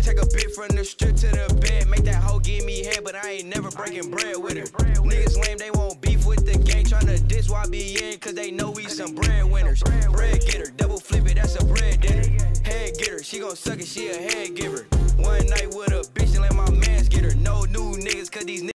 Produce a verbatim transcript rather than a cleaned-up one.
take a bit from the strip to the bed. Make that hoe give me head, but I ain't never breaking bread with her. Niggas lame, they won't beef with the gang. Tryna diss why I be in, cause they know we some bread winners. Bread getter, double flip it, that's a bread dinner. Head getter, she gon' suck it, she a head giver. One night with a bitch and let my mans get her. No new niggas, cause these niggas